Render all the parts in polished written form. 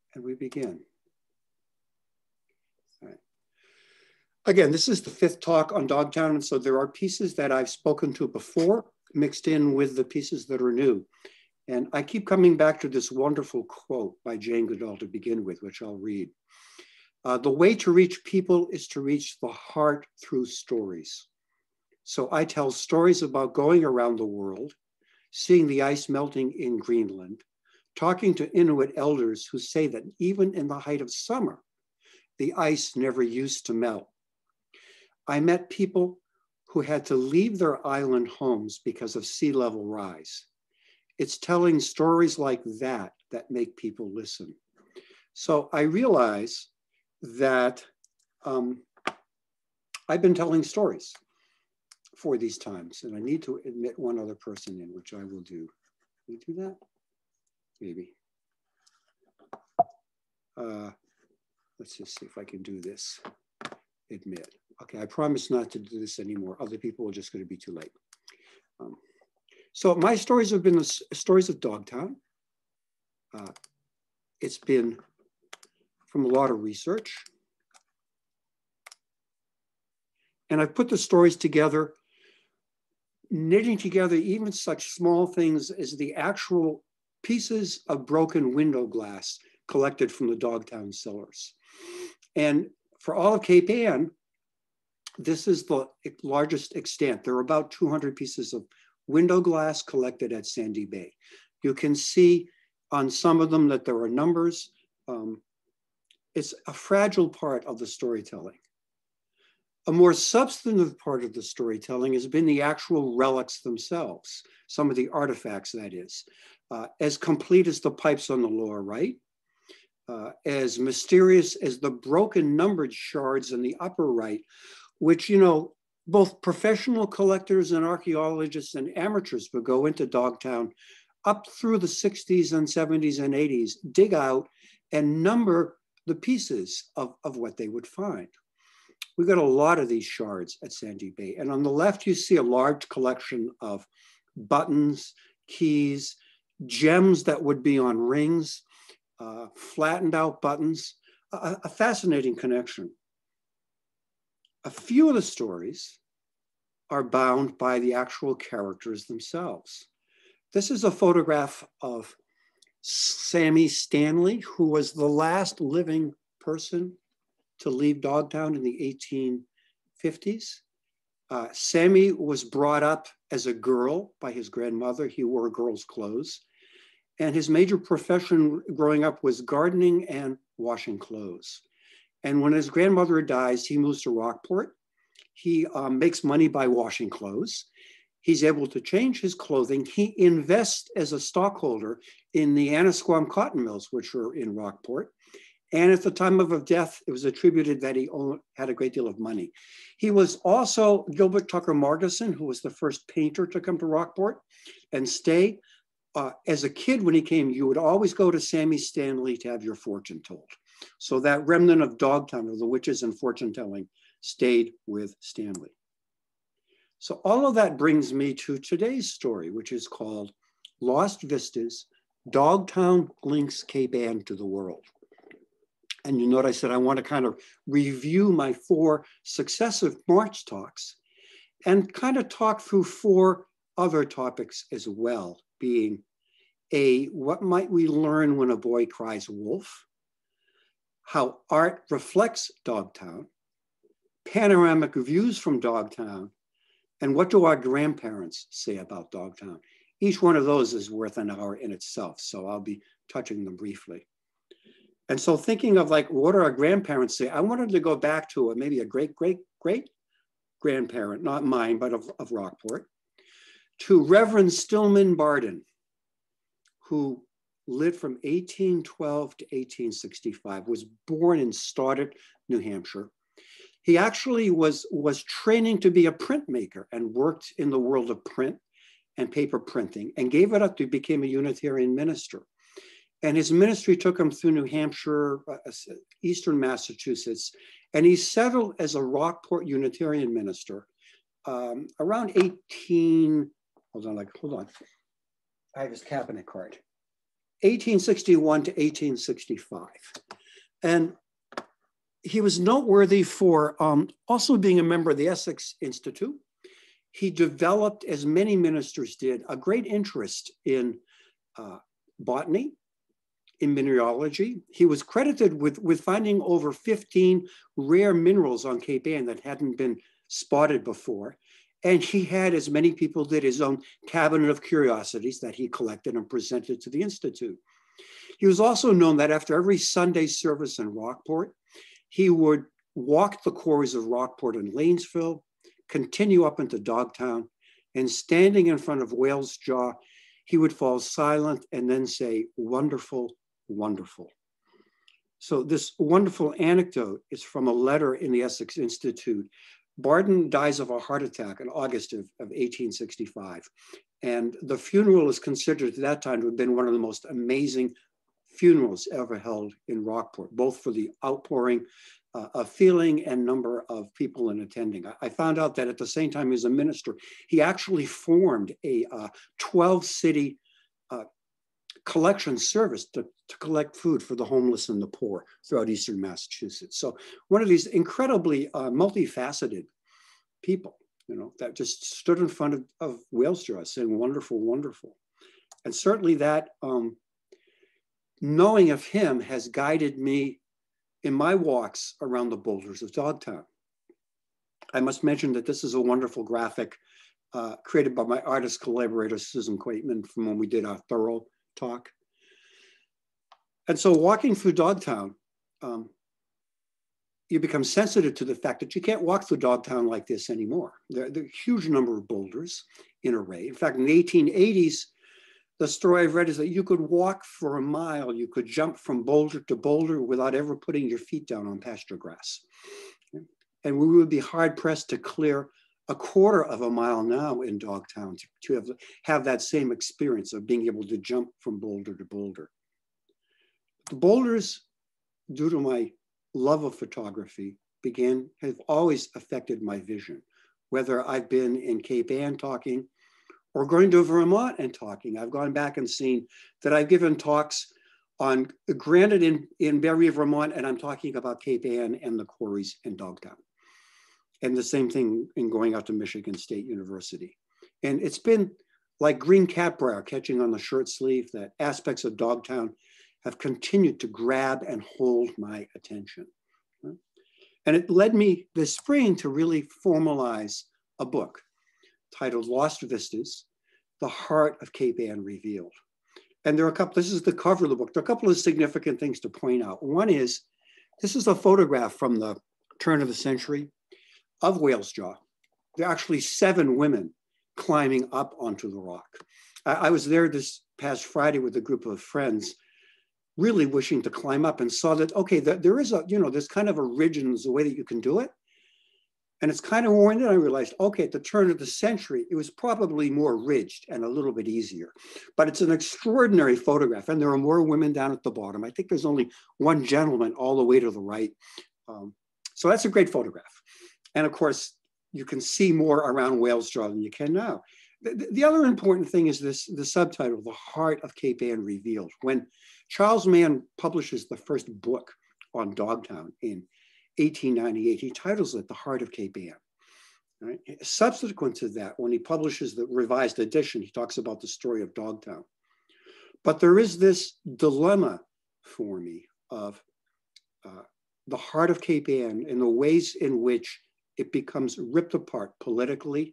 and we begin. All right. Again, this is the 5th talk on Dogtown, and so there are pieces that I've spoken to before mixed in with the pieces that are new. And I keep coming back to this wonderful quote by Jane Goodall to begin with, which I'll read. The way to reach people is to reach the heart through stories. So I tell stories about going around the world, seeing the ice melting in Greenland, talking to Inuit elders who say that even in the height of summer, the ice never used to melt. I met people who had to leave their island homes because of sea level rise. It's telling stories like that that make people listen. So I realize that I've been telling stories for these times, and I need to admit one other person in, which I will do. Can we do that? Maybe. Let's just see if I can do this. Admit. Okay, I promise not to do this anymore. Other people are just going to be too late. So my stories have been the stories of Dogtown. It's been from a lot of research. And I've put the stories together, knitting together even such small things as the actual pieces of broken window glass collected from the Dogtown cellars. And for all of Cape Ann, this is the largest extent. There are about 200 pieces of window glass collected at Sandy Bay. You can see on some of them that there are numbers. It's a fragile part of the storytelling. A more substantive part of the storytelling has been the actual relics themselves, some of the artifacts, that is, as complete as the pipes on the lower right, as mysterious as the broken numbered shards in the upper right, which, you know, both professional collectors and archaeologists and amateurs would go into Dogtown up through the 60s and 70s and 80s, dig out and number the pieces of what they would find. We've got a lot of these shards at Sandy Bay. And on the left, you see a large collection of buttons, keys, gems that would be on rings, flattened out buttons, a fascinating connection. A few of the stories are bound by the actual characters themselves. This is a photograph of Sammy Stanley, who was the last living person to leave Dogtown in the 1850s. Sammy was brought up as a girl by his grandmother. He wore girls' clothes. And his major profession growing up was gardening and washing clothes. And when his grandmother dies, he moves to Rockport. He makes money by washing clothes. He's able to change his clothing. He invests as a stockholder in the Annisquam cotton mills, which were in Rockport. And at the time of his death, it was attributed that he had a great deal of money. He was also Gilbert Tucker Margeson, who was the first painter to come to Rockport and stay. As a kid, when he came, you would always go to Sammy Stanley to have your fortune told. So that remnant of Dogtown, of the witches and fortune telling, stayed with Stanley. So all of that brings me to today's story, which is called Lost Vistas, Dogtown Links Cape Ann to the World. And you note I said I want to kind of review my 4 successive March talks and kind of talk through 4 other topics as well, being what might we learn when a boy cries wolf? How art reflects Dogtown, panoramic views from Dogtown, and what do our grandparents say about Dogtown? Each one of those is worth an hour in itself, so I'll be touching them briefly. And so thinking of like, what do our grandparents say? I wanted to go back to maybe a great grandparent, not mine, but of Rockport, to Reverend Stillman Barden, who lived from 1812 to 1865, was born in Stoddard, New Hampshire. He actually was training to be a printmaker and worked in the world of print and paper printing and gave it up to become a Unitarian minister. And his ministry took him through New Hampshire, Eastern Massachusetts, and he settled as a Rockport Unitarian minister around 18, hold on, I have his cabinet card. 1861 to 1865. And he was noteworthy for also being a member of the Essex Institute. He developed, as many ministers did, a great interest in botany, in mineralogy. He was credited with finding over 15 rare minerals on Cape Ann that hadn't been spotted before. And he had, as many people did, his own cabinet of curiosities that he collected and presented to the Institute. He was also known that after every Sunday service in Rockport, he would walk the quarries of Rockport and Lanesville, continue up into Dogtown, and standing in front of Whale's Jaw, he would fall silent and then say, "Wonderful, wonderful." So this wonderful anecdote is from a letter in the Essex Institute. Barton dies of a heart attack in August of 1865. And the funeral is considered at that time to have been one of the most amazing funerals ever held in Rockport, both for the outpouring of feeling and number of people in attending. I found out that at the same time as a minister, he actually formed a 12-city collection service to collect food for the homeless and the poor throughout Eastern Massachusetts. So one of these incredibly multifaceted people, you know, that just stood in front of Whale's Jaw saying, "Wonderful, wonderful." And certainly that knowing of him has guided me in my walks around the boulders of Dogtown. I must mention that this is a wonderful graphic created by my artist collaborator, Susan Quaitman, from when we did our thorough talk. And so walking through Dogtown, you become sensitive to the fact that you can't walk through Dogtown like this anymore. There are a huge number of boulders in array. In fact, in the 1880s, the story I've read is that you could walk for a mile, you could jump from boulder to boulder without ever putting your feet down on pasture grass. And we would be hard pressed to clear a quarter of a mile now in Dogtown to have that same experience of being able to jump from boulder to boulder. The boulders, due to my love of photography, have always affected my vision. Whether I've been in Cape Ann talking or going to Vermont and talking, I've gone back and seen that I've given talks on granite in Barrie, Vermont, and I'm talking about Cape Ann and the quarries in Dogtown. And the same thing in going out to Michigan State University. And it's been like green catbrier catching on the shirt sleeve that aspects of Dogtown have continued to grab and hold my attention. And it led me this spring to really formalize a book titled Lost Vistas, The Heart of Cape Ann Revealed. And there are a couple, this is the cover of the book. There are a couple of significant things to point out. One is, this is a photograph from the turn of the century of Whale's Jaw. There are actually 7 women climbing up onto the rock. I was there this past Friday with a group of friends, really wishing to climb up, and saw that, okay, there is there's kind of a ridge and there's a way that you can do it. And it's kind of worn in. I realized, okay, at the turn of the century, it was probably more ridged and a little bit easier. But it's an extraordinary photograph. And there are more women down at the bottom. I think there's only one gentleman all the way to the right. So that's a great photograph. And of course, you can see more around Whale's Jaw than you can now. The other important thing is the subtitle, The Heart of Cape Ann Revealed. When Charles Mann publishes the first book on Dogtown in 1898, he titles it The Heart of Cape Ann. Right? Subsequent to that, when he publishes the revised edition, he talks about the story of Dogtown. But there is this dilemma for me of the heart of Cape Ann and the ways in which it becomes ripped apart politically,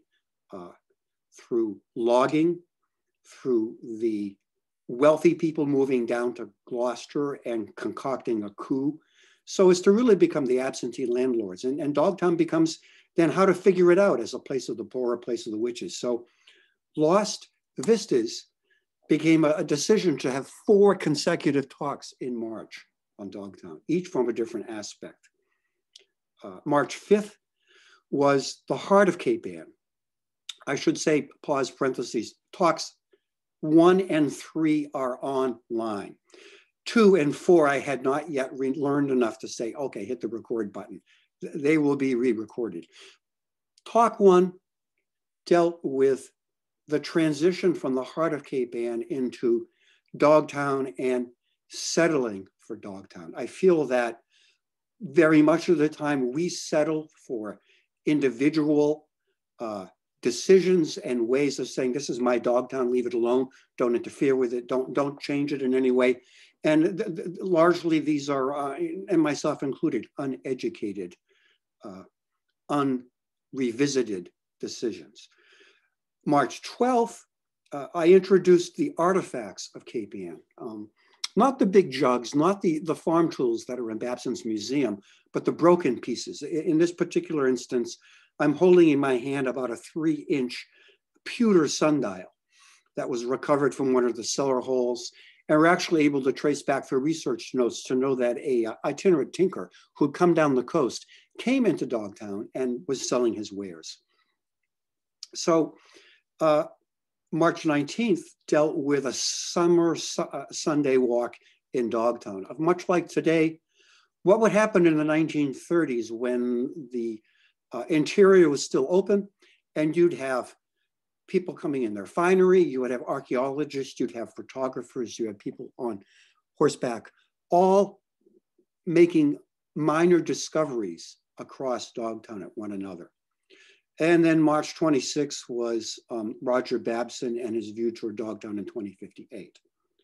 through logging, through the wealthy people moving down to Gloucester and concocting a coup, so as to really become the absentee landlords. And Dogtown becomes then how to figure it out as a place of the poor, a place of the witches. So Lost Vistas became a decision to have 4 consecutive talks in March on Dogtown, each from a different aspect. March 5th was The Heart of Cape Ann. I should say, pause, parentheses, talks 1 and 3 are online. 2 and 4, I had not yet learned enough to say, okay, hit the record button. They will be re-recorded. Talk 1 dealt with the transition from the heart of Cape Ann into Dogtown and settling for Dogtown. I feel that very much of the time we settle for individual decisions and ways of saying, this is my Dogtown, leave it alone, don't interfere with it, don't change it in any way. And largely these are, and myself included, uneducated, unrevisited decisions. March 12th, I introduced the artifacts of Cape Ann. Not the big jugs, not the farm tools that are in Babson's museum, but the broken pieces. In this particular instance, I'm holding in my hand about a 3-inch pewter sundial that was recovered from one of the cellar holes. And we're actually able to trace back through research notes to know that a itinerant tinker who'd come down the coast came into Dogtown and was selling his wares. So March 19th dealt with a summer Sunday walk in Dogtown. Much like today, what would happen in the 1930s when the interior was still open and you'd have people coming in their finery, you would have archaeologists, you'd have photographers, you had people on horseback, all making minor discoveries across Dogtown at one another. And then March 26th was Roger Babson and his view toward Dogtown in 2058.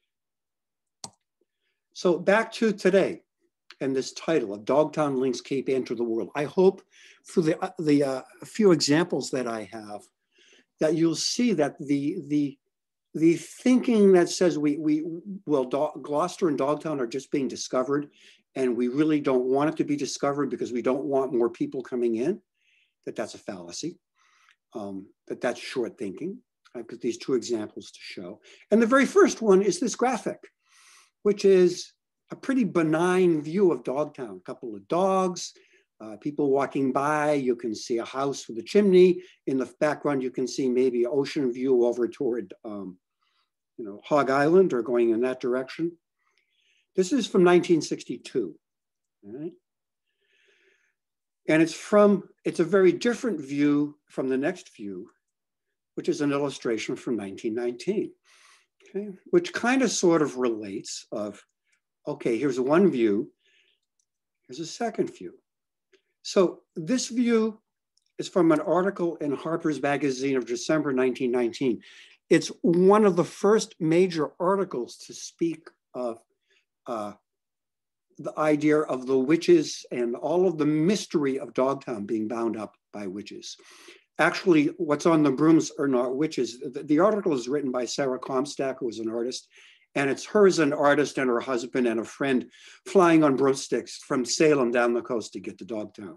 So back to today and this title of Dogtown Links Cape Ann to the World. I hope through the few examples that I have that you'll see that the thinking that says Gloucester and Dogtown are just being discovered and we really don't want it to be discovered because we don't want more people coming in, that's a fallacy, that's short thinking. I've got these 2 examples to show. And the very first one is this graphic, which is a pretty benign view of Dogtown. A couple of dogs, people walking by. You can see a house with a chimney. In the background, you can see maybe an ocean view over toward Hog Island or going in that direction. This is from 1962, all right? And it's a very different view from the next view, which is an illustration from 1919, okay? Which kind of sort of relates of, okay, here's one view, here's a second view. So this view is from an article in Harper's Magazine of December 1919. It's one of the first major articles to speak of the idea of the witches and all of the mystery of Dogtown being bound up by witches. Actually, what's on the brooms are not witches. The article is written by Sarah Comstock, who was an artist, and it's her as an artist and her husband and a friend flying on broomsticks from Salem down the coast to get to Dogtown.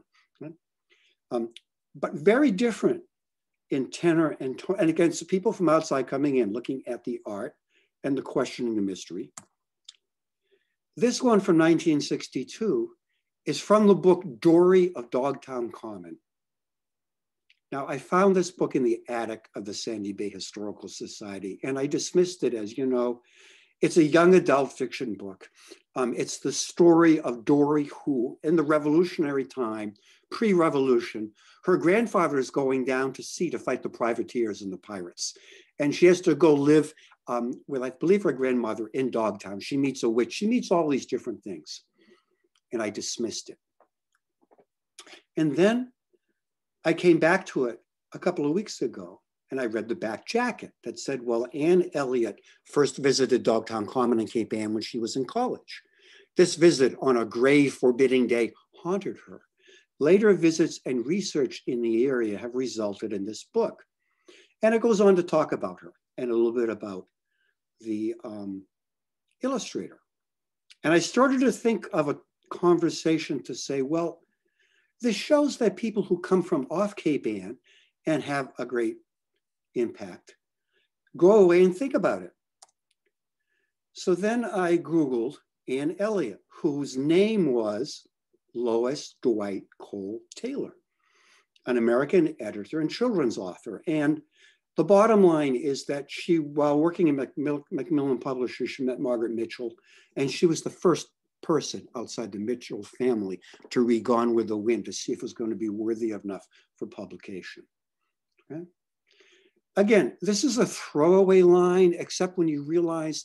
But very different in tenor and tone, and against people from outside coming in, looking at the art and the questioning the mystery. This one from 1962 is from the book Dory of Dogtown Common. Now, I found this book in the attic of the Sandy Bay Historical Society, and I dismissed it as, it's a young adult fiction book. It's the story of Dory, who, in the revolutionary time, pre-revolution, her grandfather is going down to sea to fight the privateers and the pirates. And she has to go live with, I believe, her grandmother in Dogtown. She meets a witch. She meets all these different things. And I dismissed it. And then I came back to it a couple of weeks ago, and I read the back jacket that said, well, Anne Elliot first visited Dogtown Common in Cape Ann when she was in college. This visit on a gray, forbidding day haunted her. Later visits and research in the area have resulted in this book. And it goes on to talk about her and a little bit about the illustrator. And I started to think of a conversation to say, well, this shows that people who come from off Cape Ann and have a great impact go away and think about it. So then I Googled Anne Elliot, whose name was Lois Dwight Cole Taylor, an American editor and children's author. And the bottom line is that she, while working in Macmillan Publishers, she met Margaret Mitchell, and she was the first person outside the Mitchell family to read Gone with the Wind to see if it was going to be worthy enough for publication. Okay? Again, this is a throwaway line, except when you realize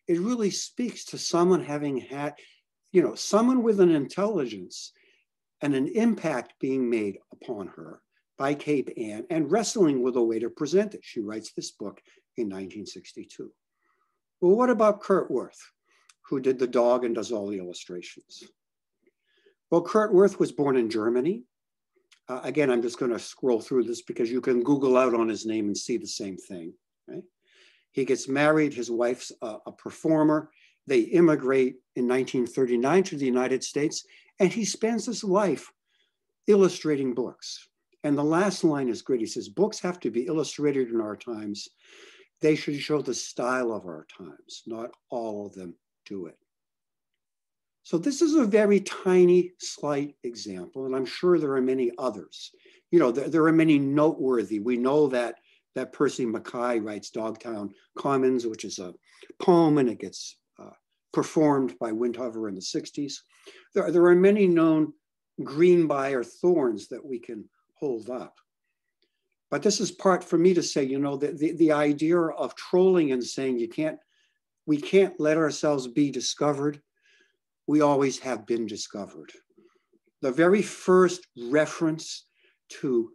it really speaks to someone having had, someone with an intelligence and an impact being made upon her by Cape Ann and wrestling with a way to present it. She writes this book in 1962. Well, what about Kurt Wirth, who did the dog and does all the illustrations? Well, Kurt Wirth was born in Germany. Again, I'm just going to scroll through this because you can Google out on his name and see the same thing. Right? He gets married. His wife's a performer. They immigrate in 1939 to the United States, and he spends his life illustrating books. And the last line is great. He says, books have to be illustrated in our times. They should show the style of our times. Not all of them do it. So this is a very tiny, slight example, and I'm sure there are many others. There are many noteworthy. We know that Percy Mackay writes Dogtown Commons, which is a poem, and it gets performed by Windhover in the 60s. There are many known Greenbrier thorns that we can hold up. But this is part for me to say, the idea of trolling and saying we can't let ourselves be discovered. We always have been discovered. The very first reference to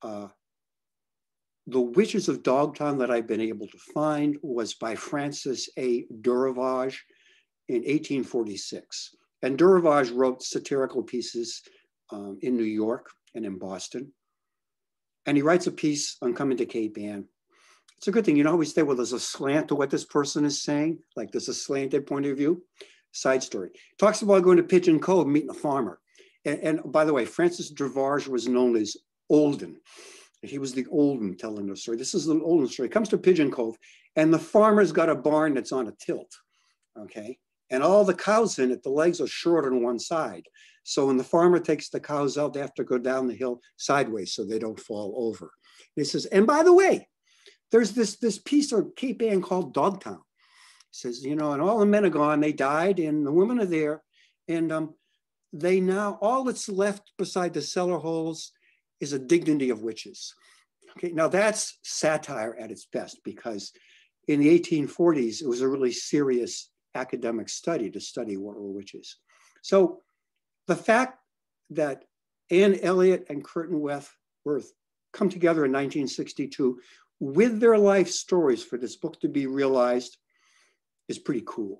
the witches of Dogtown that I've been able to find was by Francis A. Duravage in 1846. And Duravage wrote satirical pieces in New York and in Boston. And he writes a piece on coming to Cape Ann. It's a good thing. We say, well, there's a slant to what this person is saying, like there's a slanted point of view. Side story. Talks about going to Pigeon Cove, meeting a farmer. And by the way, Francis Duravage was known as Olden. He was the Olden telling the story. This is an Olden story. He comes to Pigeon Cove, and the farmer's got a barn that's on a tilt, okay? And all the cows in it, the legs are short on one side. So when the farmer takes the cows out, they have to go down the hill sideways so they don't fall over. And he says, and by the way, there's this piece of Cape Ann called Dogtown. He says, and all the men are gone, they died, and the women are there. And they now, all that's left beside the cellar holes is a dignity of witches. Okay, now that's satire at its best, because in the 1840s, it was a really serious academic study to study what were witches. So the fact that Anne Elliot and Curtin Wirth come together in 1962 with their life stories for this book to be realized is pretty cool.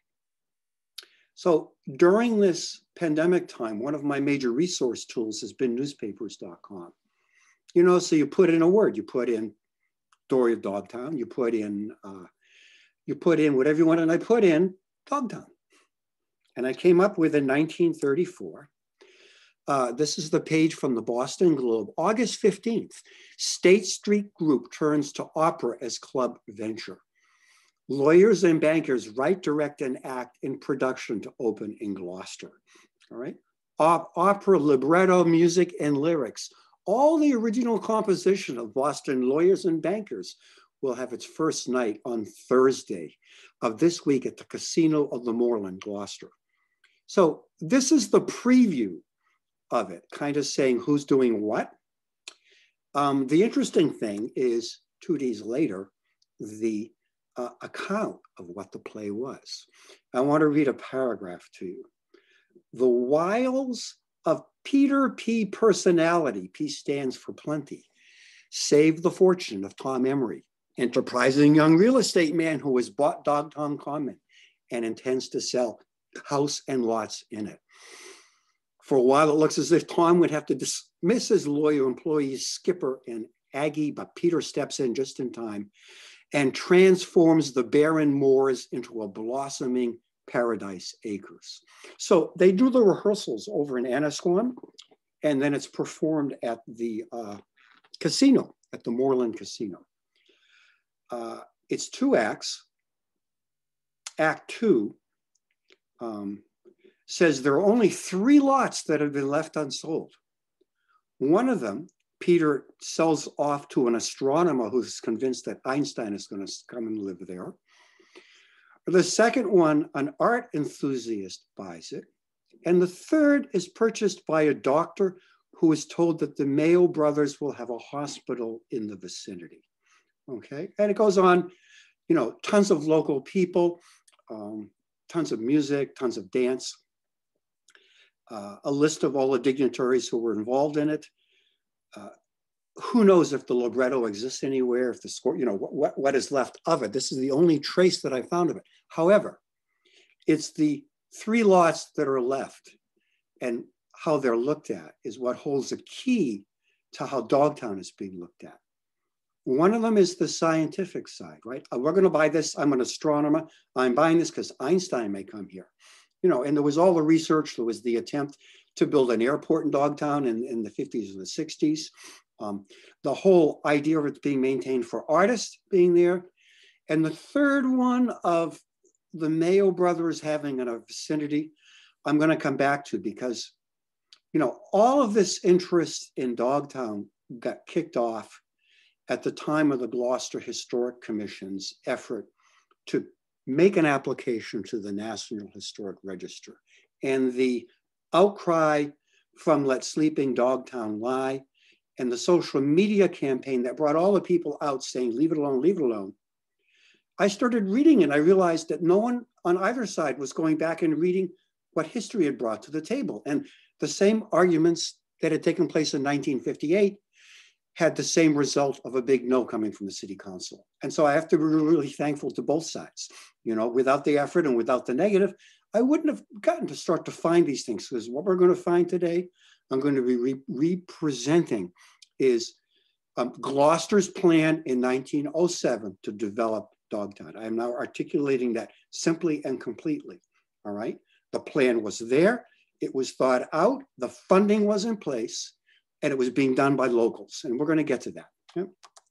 So during this pandemic time, one of my major resource tools has been newspapers.com. So you put in a word, you put in Story of Dogtown, you put in whatever you want, and I put in Dogtown. And I came up with in 1934, this is the page from the Boston Globe, August 15th, State Street Group turns to opera as club venture. Lawyers and bankers write, direct, and act in production to open in Gloucester. All right. Opera, libretto, music, and lyrics. All the original composition of Boston Lawyers and Bankers will have its first night on Thursday of this week at the Casino of the Moorland, Gloucester. So this is the preview of it, kind of saying who's doing what. The interesting thing is 2 days later, the account of what the play was. I want to read a paragraph to you. The wiles of Peter P. Personality, P stands for plenty, saved the fortune of Tom Emery, enterprising young real estate man who has bought Dogtown Common and intends to sell house and lots in it. For a while, it looks as if Tom would have to dismiss his lawyer employees, Skipper and Aggie, but Peter steps in just in time and transforms the barren moors into a blossoming paradise acres. So they do the rehearsals over in Annisquam, and then it's performed at the casino, at the Moorland Casino. It's 2 acts. Act 2 says there are only 3 lots that have been left unsold. One of them, Peter sells off to an astronomer who's convinced that Einstein is going to come and live there. The second one, an art enthusiast buys it. And the third is purchased by a doctor who is told that the Mayo brothers will have a hospital in the vicinity. Okay, and it goes on, tons of local people. tons of music, tons of dance, a list of all the dignitaries who were involved in it. Who knows if the libretto exists anywhere, if the score, what is left of it. This is the only trace that I found of it. However, it's the 3 lots that are left and how they're looked at is what holds the key to how Dogtown is being looked at. One of them is the scientific side, right? We're going to buy this. I'm an astronomer. I'm buying this because Einstein may come here. And there was all the research. There was the attempt to build an airport in Dogtown in the 50s and the 60s. The whole idea of it being maintained for artists being there. And the third one of the Mayo brothers having a vicinity, I'm going to come back to because, all of this interest in Dogtown got kicked off at the time of the Gloucester Historic Commission's effort to make an application to the National Historic Register. And the outcry from Let Sleeping Dogtown Lie and the social media campaign that brought all the people out saying, leave it alone, leave it alone. I started reading and I realized that no one on either side was going back and reading what history had brought to the table. And the same arguments that had taken place in 1958 had the same result of a big no coming from the city council. And so I have to be really thankful to both sides. Without the effort and without the negative, I wouldn't have gotten to start to find these things, because what we're going to find today, I'm going to be representing is Gloucester's plan in 1907 to develop Dogtown. I am now articulating that simply and completely, all right? The plan was there, it was thought out, the funding was in place, and it was being done by locals, and we're going to get to that. Okay?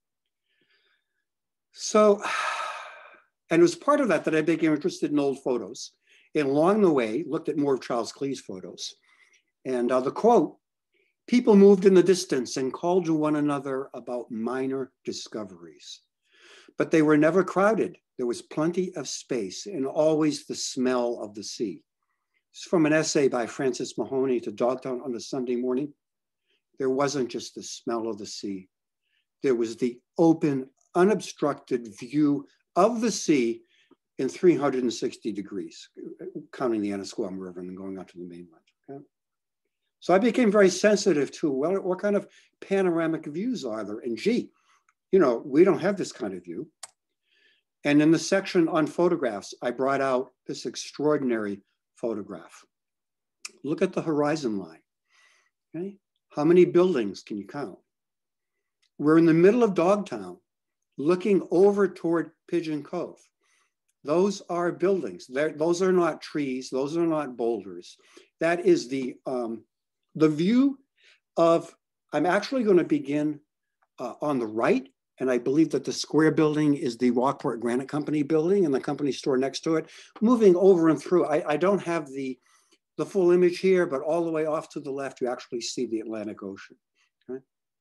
So, and it was part of that I became interested in old photos, and along the way, looked at more of Charles Klee's photos. And the quote, "People moved in the distance and called to one another about minor discoveries. But they were never crowded. There was plenty of space and always the smell of the sea." It's from an essay by Francis Mahoney to Dogtown on a Sunday morning. There wasn't just the smell of the sea. There was the open, unobstructed view of the sea in 360 degrees, counting the Annisquam River and then going out to the mainland. Okay? So I became very sensitive to, well, what kind of panoramic views are there? And gee, we don't have this kind of view. And in the section on photographs, I brought out this extraordinary photograph. Look at the horizon line, okay? How many buildings can you count? We're in the middle of Dogtown, looking over toward Pigeon Cove. Those are buildings. Those are not trees. Those are not boulders. That is the view of, I'm actually going to begin on the right. And I believe that the square building is the Rockport Granite Company building and the company store next to it. Moving over and through, I don't have the full image here, but all the way off to the left, you actually see the Atlantic Ocean. Okay?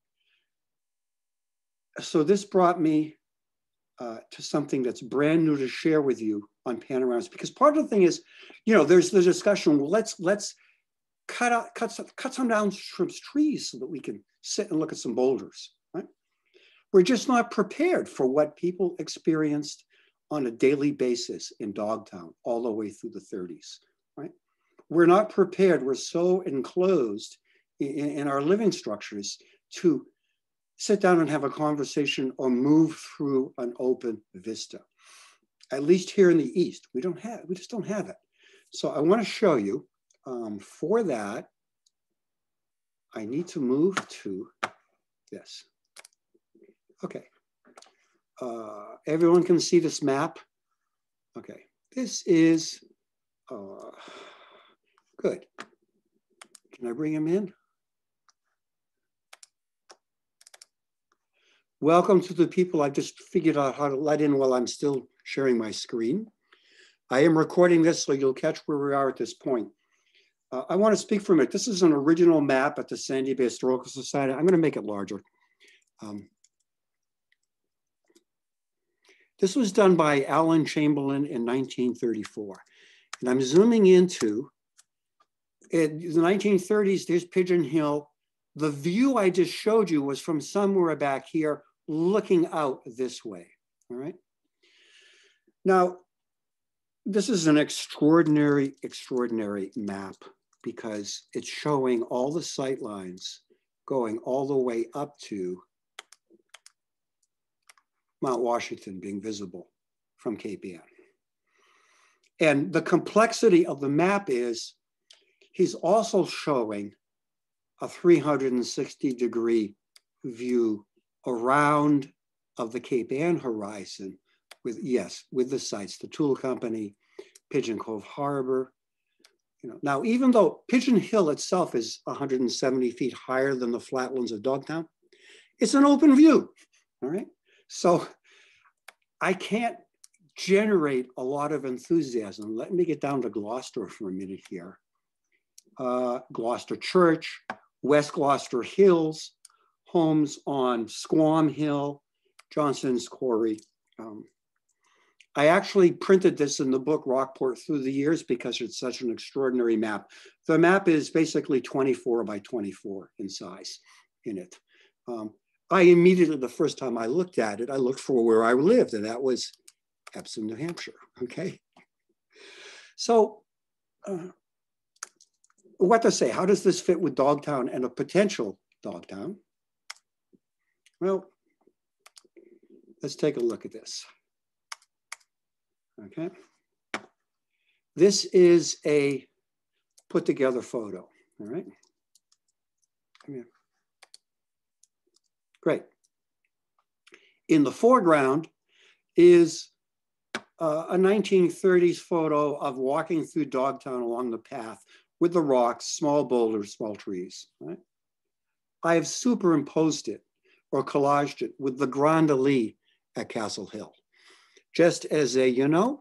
So this brought me to something that's brand new to share with you on panoramas, because part of the thing is, there's the discussion, well, let's cut some down some trees so that we can sit and look at some boulders. We're just not prepared for what people experienced on a daily basis in Dogtown all the way through the 30s, right? We're not prepared. We're so enclosed in our living structures to sit down and have a conversation or move through an open vista. At least here in the East, we just don't have it. So I want to show you, for that, I need to move to this. Okay, everyone can see this map. Okay, this is, good. Can I bring him in? Welcome to the people I just figured out how to let in while I'm still sharing my screen. I am recording this so you'll catch where we are at this point. I want to speak for a minute. This is an original map at the Sandy Bay Historical Society. I'm going to make it larger. This was done by Alan Chamberlain in 1934. And I'm zooming into, in the 1930s, there's Pigeon Hill. The view I just showed you was from somewhere back here, looking out this way, all right? Now, This is an extraordinary, extraordinary map because it's showing all the sight lines going all the way up to Mount Washington being visible from Cape Ann. And the complexity of the map is he's also showing a 360-degree view around of the Cape Ann horizon with, yes, with the sites, the Tool Company, Pigeon Cove Harbor. You know, now, even though Pigeon Hill itself is 170 feet higher than the flatlands of Dogtown, it's an open view, all right? So I can't generate a lot of enthusiasm. Let me get down to Gloucester for a minute here. Gloucester Church, West Gloucester Hills, homes on Squam Hill, Johnson's Quarry. I actually printed this in the book Rockport Through the Years because it's such an extraordinary map. The map is basically 24 by 24 in size in it. I immediately, the first time I looked at it, I looked for where I lived, and that was Epsom, New Hampshire, okay? So what to say, how does this fit with Dogtown and a potential Dogtown? Well, let's take a look at this. Okay. This is a put together photo, all right? Come here. Great. In the foreground is a 1930s photo of walking through Dogtown along the path with the rocks, small boulders, small trees, right? I have superimposed it or collaged it with the Grand Allée at Castle Hill. Just as a, you know,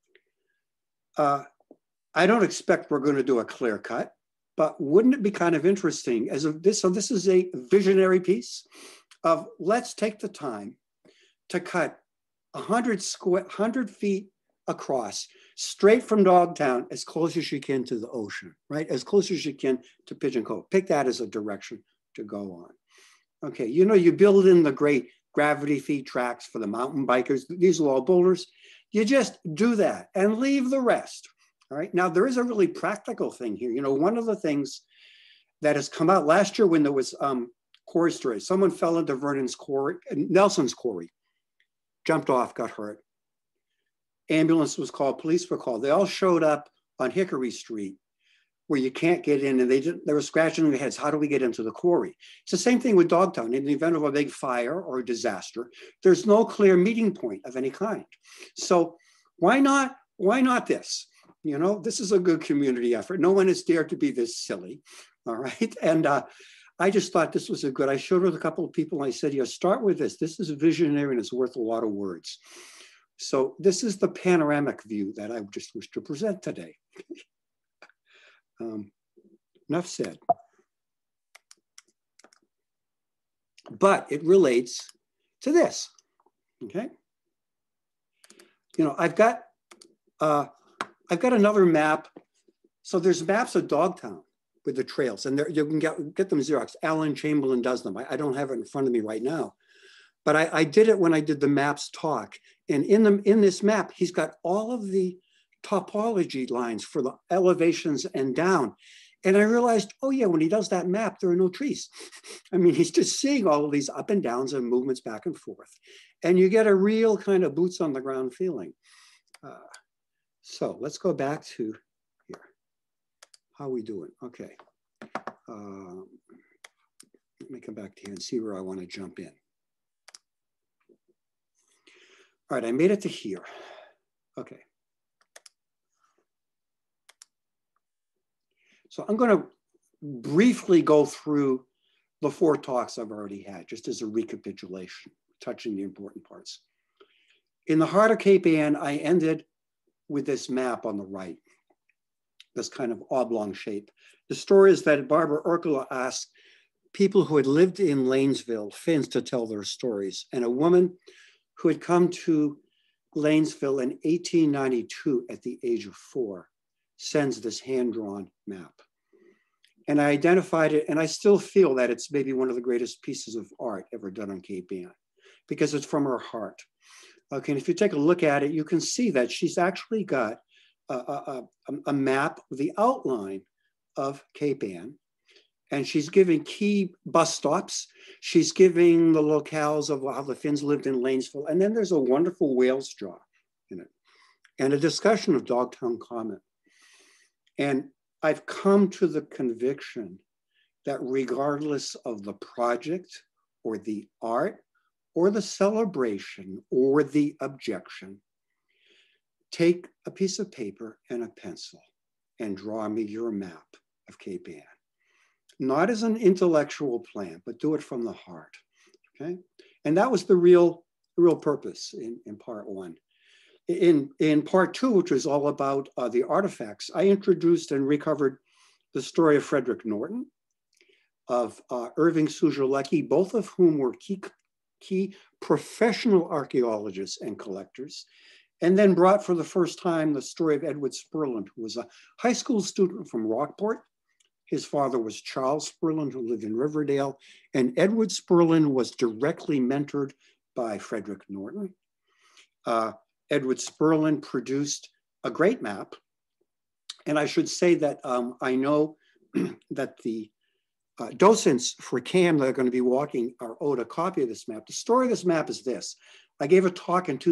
I don't expect we're going to do a clear cut, but wouldn't it be kind of interesting as of this? So this is a visionary piece of let's take the time to cut 100 feet across, straight from Dogtown, as close as you can to the ocean, right? As close as you can to Pigeon Cove. Pick that as a direction to go on. Okay, you know, you build in the great gravity feed tracks for the mountain bikers. These are all boulders. You just do that and leave the rest, all right? Now, there is a really practical thing here. You know, one of the things that has come out last year when there was quarry stories, someone fell into Vernon's quarry, Nelson's quarry, jumped off, got hurt. Ambulance was called, police were called. They all showed up on Hickory Street where you can't get in, and they were scratching their heads. How do we get into the quarry? It's the same thing with Dogtown. In the event of a big fire or a disaster, there's no clear meeting point of any kind. So why not this? You know, this is a good community effort. No one has dared to be this silly, all right? And I just thought this was a good, I showed it with a couple of people and I said, yeah, start with this. This is visionary and it's worth a lot of words. So this is the panoramic view that I just wish to present today. Enough said. But it relates to this, okay? You know, I've got another map. So there's maps of Dogtown with the trails, and you can get them Xerox. Alan Chamberlain does them. I don't have it in front of me right now, but I did it when I did the maps talk. And in this map, he's got all of the topology lines for the elevations and down. And I realized, oh yeah, when he does that map, there are no trees. I mean, he's just seeing all of these up and downs and movements back and forth. And you get a real kind of boots on the ground feeling. So let's go back to here. How are we doing? Okay. Let me come back to here and see where I want to jump in. All right, I made it to here. Okay. So I'm going to briefly go through the 4 talks I've already had, just as a recapitulation, touching the important parts. In the heart of Cape Ann, I ended with this map on the right, this kind of oblong shape. The story is that Barbara Urkula asked people who had lived in Lanesville, Finns, to tell their stories. And a woman who had come to Lanesville in 1892 at the age of 4 sends this hand-drawn map. And I identified it, and I still feel that it's maybe one of the greatest pieces of art ever done on Cape Ann, because it's from her heart. Okay, and if you take a look at it, you can see that she's actually got a map, the outline of Cape Ann. And she's giving key bus stops. She's giving the locales of how the Finns lived in Lanesville. And then there's a wonderful whale's jaw in it and a discussion of Dogtown Common. And I've come to the conviction that regardless of the project or the art or the celebration or the objection, take a piece of paper and a pencil and draw me your map of Cape Ann. Not as an intellectual plan, but do it from the heart, okay? And that was the real purpose in part one. In part two, which was all about the artifacts, I introduced and recovered the story of Frederick Norton, of Irving Sujalecki, both of whom were key professional archaeologists and collectors, and then brought for the first time the story of Edward Spurlin, who was a high school student from Rockport. His father was Charles Spurlin, who lived in Riverdale, and Edward Spurlin was directly mentored by Frederick Norton. Edward Spurlin produced a great map. And I should say that I know that the docents for CAM that are going to be walking are owed a copy of this map. The story of this map is this. I gave a talk in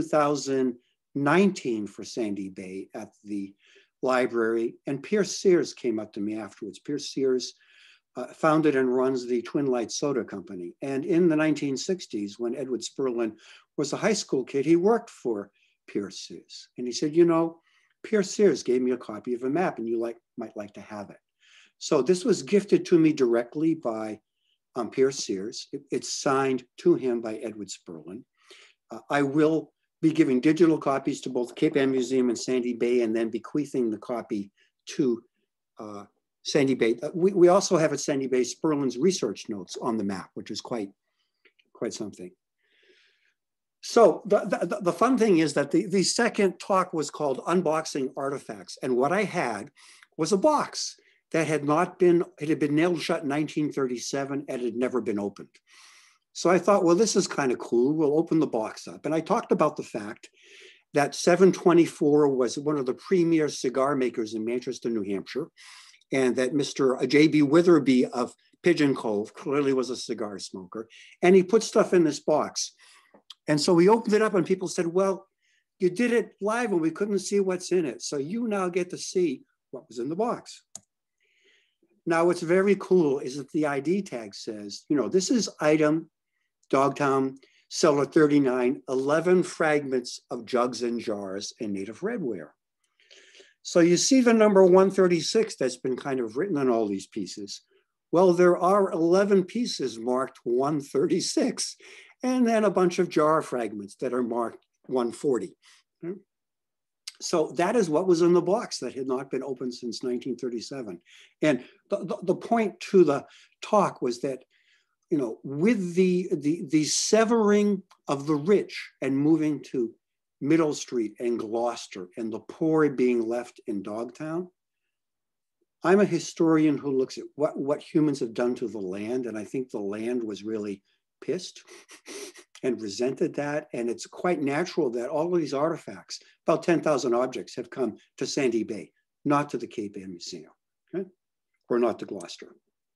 2019 for Sandy Bay at the library, and Pierce Sears came up to me afterwards. Pierce Sears founded and runs the Twin Light Soda Company. And in the 1960s, when Edward Spurlin was a high school kid, he worked for Pierce Sears. And he said, you know, Pierce Sears gave me a copy of a map and you might like to have it. So this was gifted to me directly by Pierce Sears. It's signed to him by Edward Spurlin. I will be giving digital copies to both Cape Ann Museum and Sandy Bay, and then bequeathing the copy to Sandy Bay. We also have at Sandy Bay Spurlin's research notes on the map, which is quite something. So the fun thing is that the second talk was called Unboxing Artifacts. And what I had was a box that had been nailed shut in 1937 and had never been opened. So I thought, well, this is kind of cool. We'll open the box up. And I talked about the fact that 724 was one of the premier cigar makers in Manchester, New Hampshire, and that Mr. J.B. Witherby of Pigeon Cove clearly was a cigar smoker. And he put stuff in this box. And so we opened it up and people said, well, you did it live and we couldn't see what's in it. So you now get to see what was in the box. Now, what's very cool is that the ID tag says, you know, this is item Dogtown, cellar 39, 11 fragments of jugs and jars and native redware. So you see the number 136 that's been kind of written on all these pieces. Well, there are 11 pieces marked 136, and then a bunch of jar fragments that are marked 140. So that is what was in the box that had not been opened since 1937. And the point to the talk was that, you know, with the severing of the rich and moving to Middle Street and Gloucester and the poor being left in Dogtown, I'm a historian who looks at what humans have done to the land. And I think the land was really pissed and resented that. And it's quite natural that all of these artifacts, about 10,000 objects, have come to Sandy Bay, not to the Cape Ann Museum, okay? Or not to Gloucester.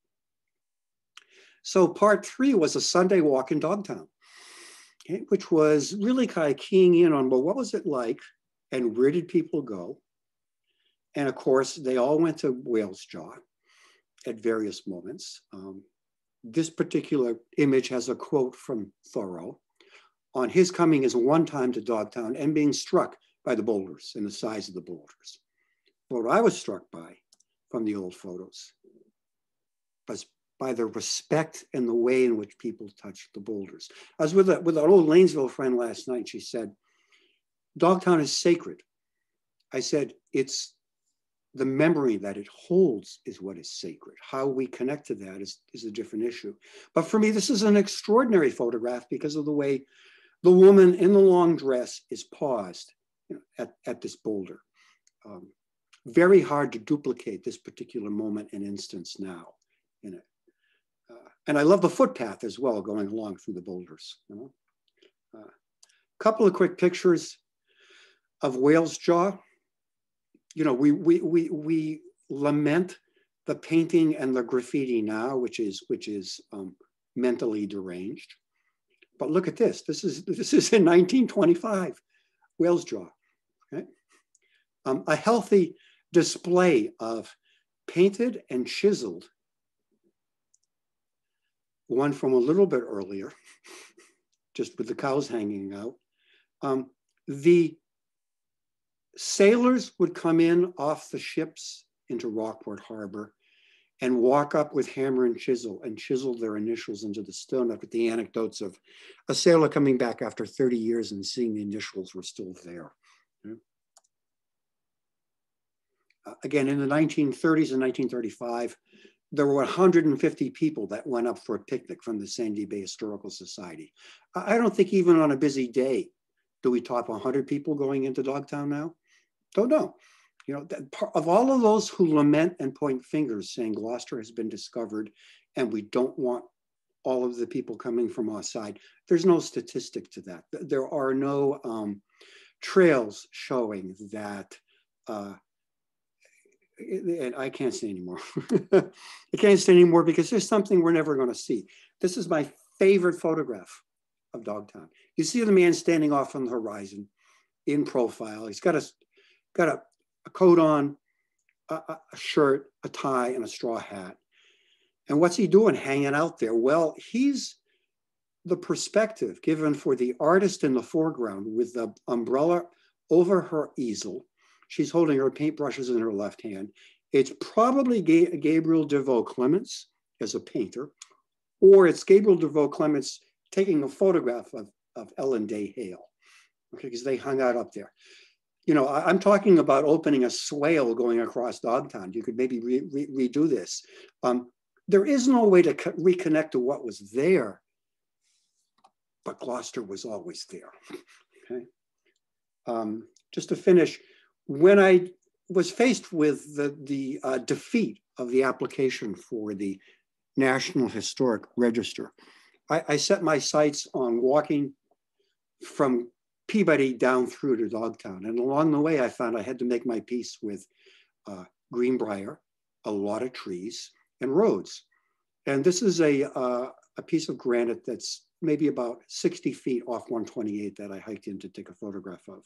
So part three was a Sunday walk in Dogtown, okay, which was really kind of keying in on, well, what was it like and where did people go? And of course, they all went to Whale's Jaw at various moments. This particular image has a quote from Thoreau on his coming as one time to Dogtown and being struck by the boulders and the size of the boulders. What I was struck by from the old photos was by the respect and the way in which people touched the boulders. I was with an old Lanesville friend last night. She said, Dogtown is sacred. I said, it's the memory that it holds is what is sacred. How we connect to that is a different issue. But for me, this is an extraordinary photograph because of the way the woman in the long dress is paused, you know, at this boulder. Very hard to duplicate this particular moment and instance now in it. And I love the footpath as well going along through the boulders. You know? Couple of quick pictures of Whale's Jaw. you know, we lament the painting and the graffiti now, which is mentally deranged. But look at this. This is in 1925, Whale's Jaw. Okay? A healthy display of painted and chiseled, one from a little bit earlier, just with the cows hanging out. The sailors would come in off the ships into Rockport Harbor and walk up with hammer and chisel their initials into the stone, with the anecdotes of a sailor coming back after 30 years and seeing the initials were still there. Again, in the 1930s and 1935, there were 150 people that went up for a picnic from the Sandy Bay Historical Society. I don't think even on a busy day do we top 100 people going into Dogtown now. Don't know. You know, of all of those who lament and point fingers saying Gloucester has been discovered and we don't want all of the people coming from our side, there's no statistic to that. There are no trails showing that, and I can't say anymore. I can't say anymore because there's something we're never going to see. This is my favorite photograph of Dogtown. You see the man standing off on the horizon in profile. He's got a coat on, a shirt, a tie, and a straw hat. And what's he doing hanging out there? Well, he's the perspective given for the artist in the foreground with the umbrella over her easel. She's holding her paintbrushes in her left hand. It's probably Gabriel Deveau Clements as a painter, or it's Gabriel Deveau Clements taking a photograph of Ellen Day Hale, okay, because they hung out up there. You know, I'm talking about opening a swale going across Dogtown. You could maybe redo this. There is no way to reconnect to what was there, but Gloucester was always there, okay? Just to finish, when I was faced with the defeat of the application for the National Historic Register, I set my sights on walking from Peabody down through to Dogtown. And along the way, I found I had to make my peace with Greenbrier, a lot of trees, and roads. And this is a piece of granite that's maybe about 60 feet off 128 that I hiked in to take a photograph of.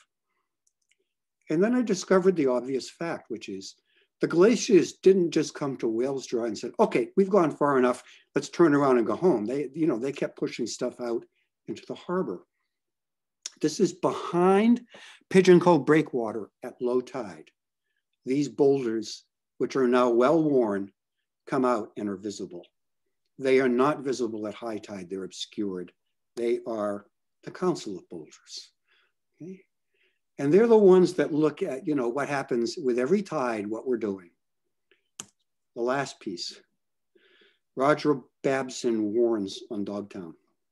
And then I discovered the obvious fact, which is the glaciers didn't just come to Whale's Jaw and said, okay, we've gone far enough, let's turn around and go home. They kept pushing stuff out into the harbor. This is behind Pigeon Cove breakwater at low tide. These boulders, which are now well worn, come out and are visible. They are not visible at high tide, they're obscured. They are the Council of Boulders. Okay? And they're the ones that look at, you know, what happens with every tide, what we're doing. The last piece, Roger Babson warns on Dogtown.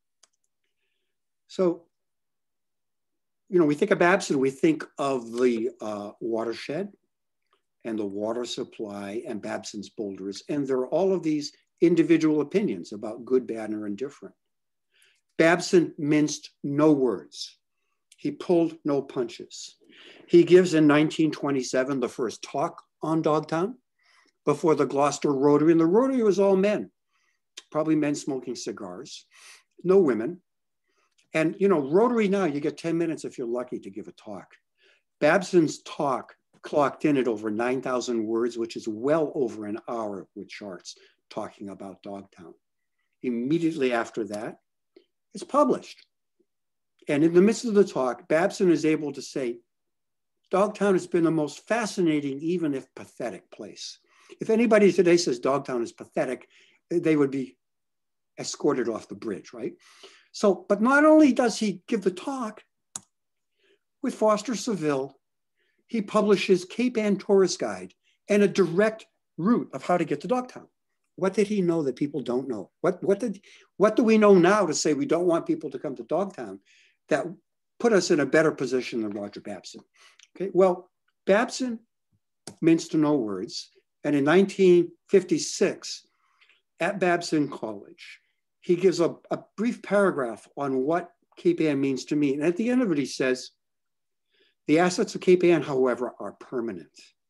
So, you know, we think of Babson, we think of the watershed and the water supply and Babson's boulders. And there are all of these individual opinions about good, bad, or indifferent. Babson minced no words. He pulled no punches. He gives in 1927 the first talk on Dogtown before the Gloucester Rotary. And the Rotary was all men, probably men smoking cigars, no women. And, you know, Rotary now, you get 10 minutes if you're lucky to give a talk. Babson's talk clocked in at over 9,000 words, which is well over an hour with charts talking about Dogtown. Immediately after that, it's published. And in the midst of the talk, Babson is able to say, Dogtown has been the most fascinating, even if pathetic place. If anybody today says Dogtown is pathetic, they would be escorted off the bridge, right? So, but not only does he give the talk, with Foster Saville, he publishes Cape Ann Tourist Guide and a direct route of how to get to Dogtown. What did he know that people don't know? What do we know now to say we don't want people to come to Dogtown that put us in a better position than Roger Babson? Okay, well, Babson minced no words. And in 1956, at Babson College, he gives a brief paragraph on what Cape Ann means to me. And at the end of it, he says, the assets of Cape Ann, however, are permanent.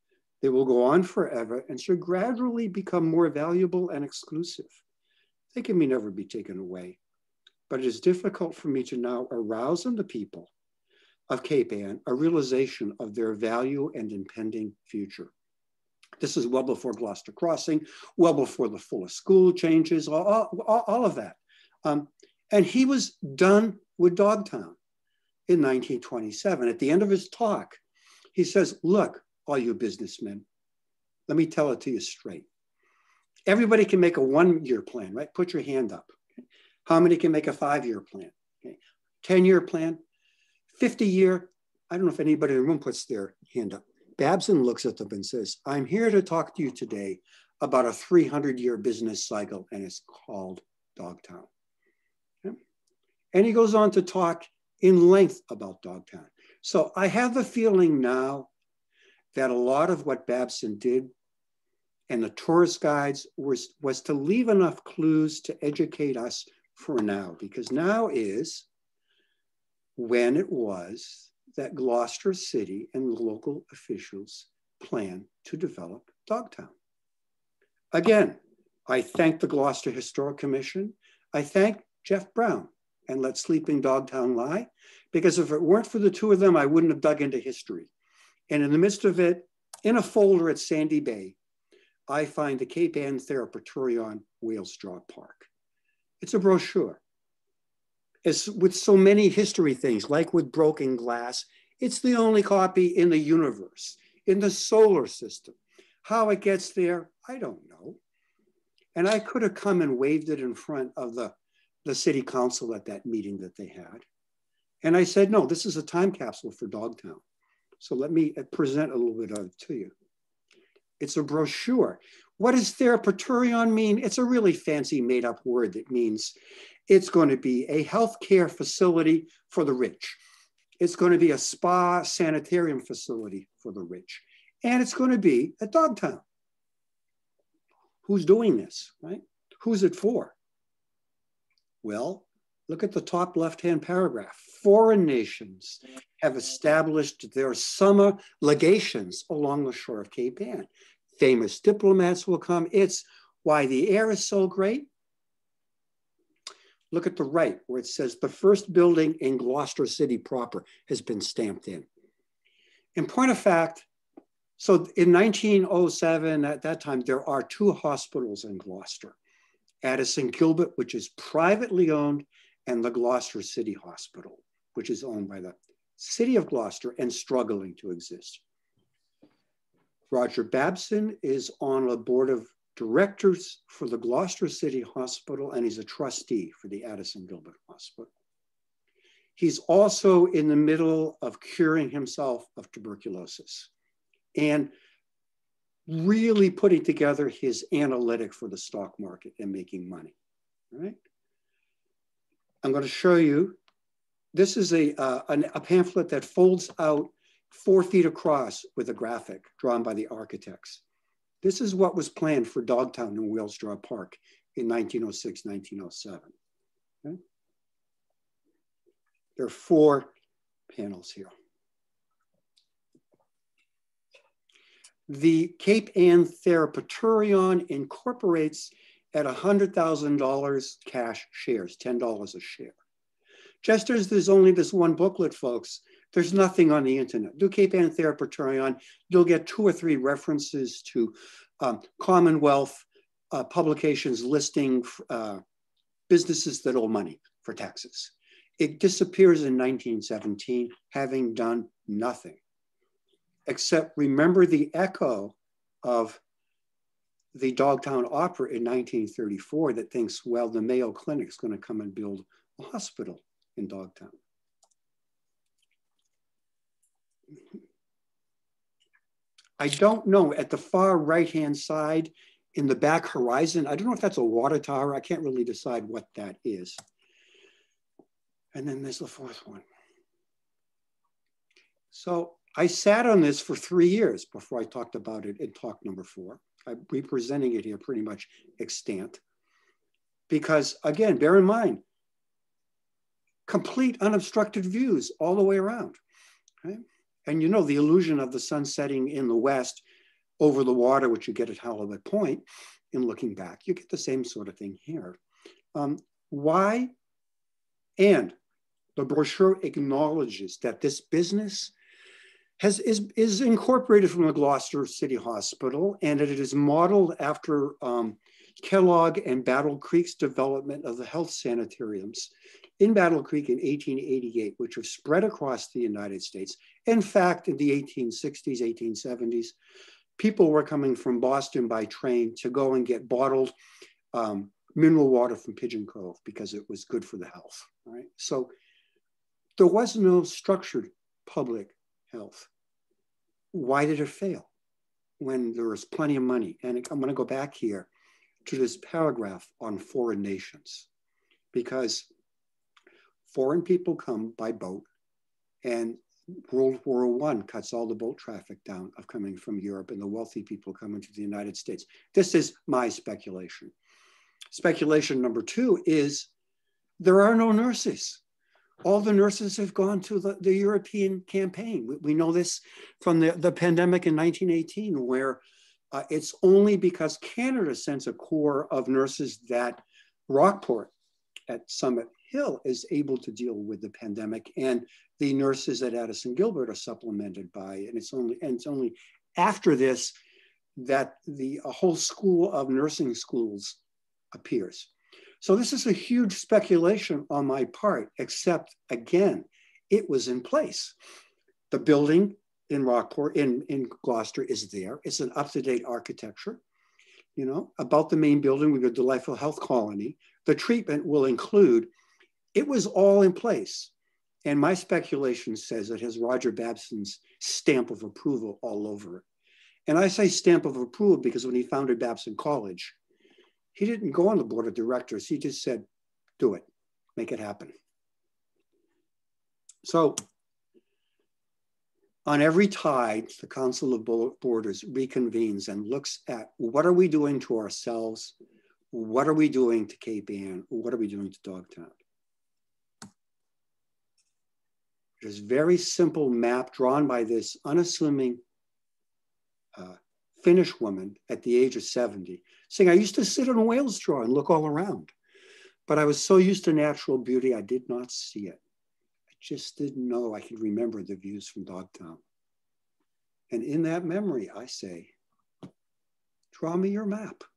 They will go on forever and should gradually become more valuable and exclusive. They can never be taken away, but it is difficult for me to now arouse in the people of Cape Ann a realization of their value and impending future. This is well before Gloucester Crossing, well before the Fuller School changes, all of that. And he was done with Dogtown in 1927. At the end of his talk, he says, look, all you businessmen, let me tell it to you straight. Everybody can make a 1-year plan, right? Put your hand up. Okay? How many can make a 5-year plan? Okay? 10-year plan, 50-year. I don't know if anybody in the room puts their hand up. Babson looks at them and says, I'm here to talk to you today about a 300-year business cycle, and it's called Dogtown. Okay? And he goes on to talk in length about Dogtown. So I have the feeling now that a lot of what Babson did and the tourist guides was to leave enough clues to educate us for now, because now is when it was that Gloucester City and local officials planned to develop Dogtown. Again, I thank the Gloucester Historic Commission. I thank Jeff Brown and Let Sleeping Dogtown Lie, because if it weren't for the two of them, I wouldn't have dug into history. And in the midst of it, in a folder at Sandy Bay, I find the Cape Ann Therapeutarion Whales Jaw Park. It's a brochure. As with so many history things, like with broken glass, it's the only copy in the universe, in the solar system. How it gets there, I don't know. And I could have come and waved it in front of the city council at that meeting that they had. And I said, no, this is a time capsule for Dogtown. So let me present a little bit of it to you. It's a brochure. What does Therapeutarion mean? It's a really fancy made up word that means it's going to be a healthcare facility for the rich. It's going to be a spa sanitarium facility for the rich. And it's going to be at Dogtown. Who's doing this, right? Who's it for? Well, look at the top left-hand paragraph. Foreign nations have established their summer legations along the shore of Cape Ann. Famous diplomats will come. It's why the air is so great. Look at the right where it says the first building in Gloucester City proper has been stamped in. In point of fact, so in 1907, at that time, there are 2 hospitals in Gloucester. Addison Gilbert, which is privately owned, and the Gloucester City Hospital, which is owned by the city of Gloucester and struggling to exist. Roger Babson is on a board of directors for the Gloucester City Hospital, and he's a trustee for the Addison Gilbert Hospital. He's also in the middle of curing himself of tuberculosis and really putting together his analytic for the stock market and making money, all right? I'm going to show you, this is a pamphlet that folds out 4 feet across with a graphic drawn by the architects. This is what was planned for Dogtown and Whales Jaw Park in 1906, 1907. Okay? There are 4 panels here. The Cape Ann Therapeutarion incorporates at $100,000 cash shares, $10 a share. Just as there's only this one booklet, folks, there's nothing on the internet. Do Cape Ann Therapeutarion, you'll get 2 or 3 references to Commonwealth publications listing businesses that owe money for taxes. It disappears in 1917, having done nothing, except remember the echo of the Dogtown Opera in 1934 that thinks, well, the Mayo Clinic's going to come and build a hospital in Dogtown. I don't know, at the far right-hand side in the back horizon, I don't know if that's a water tower. I can't really decide what that is. And then there's the 4th one. So I sat on this for 3 years before I talked about it in talk number 4. I'm representing it here pretty much extant. Because again, bear in mind, complete unobstructed views all the way around. Okay? And you know, the illusion of the sun setting in the west over the water, which you get at Halibut Point, in looking back. You get the same sort of thing here. Why? And the brochure acknowledges that this business is incorporated from the Gloucester City Hospital, and that it is modeled after Kellogg and Battle Creek's development of the health sanitariums in Battle Creek in 1888, which have spread across the United States. In fact, in the 1860s, 1870s, people were coming from Boston by train to go and get bottled mineral water from Pigeon Cove because it was good for the health, right? So there was no structured public health. Why did it fail when there was plenty of money? And I'm going to go back here to this paragraph on foreign nations, because foreign people come by boat, and World War I cuts all the boat traffic down of coming from Europe, and the wealthy people come into the United States. This is my speculation. Speculation number two is there are no nurses. All the nurses have gone to the European campaign. We know this from the pandemic in 1918, where it's only because Canada sends a corps of nurses that Rockport at Summit Hill is able to deal with the pandemic, and the nurses at Addison Gilbert are supplemented by, and it's only after this that a whole school of nursing schools appears. So this is a huge speculation on my part, except again, it was in place. The building in Rockport, in Gloucester is there. It's an up-to-date architecture. You know, about the main building, we have a delightful health colony. The treatment will include, it was all in place. And my speculation says it has Roger Babson's stamp of approval all over it. And I say stamp of approval because when he founded Babson College, he didn't go on the board of directors. He just said, do it, make it happen. So on every tide, the Council of Borders reconvenes and looks at what are we doing to ourselves? What are we doing to Cape Ann? What are we doing to Dogtown? There's a very simple map drawn by this unassuming Finnish woman at the age of 70, saying, I used to sit on a whale straw and look all around, but I was so used to natural beauty, I did not see it. I just didn't know I could remember the views from Dogtown. And in that memory, I say, draw me your map.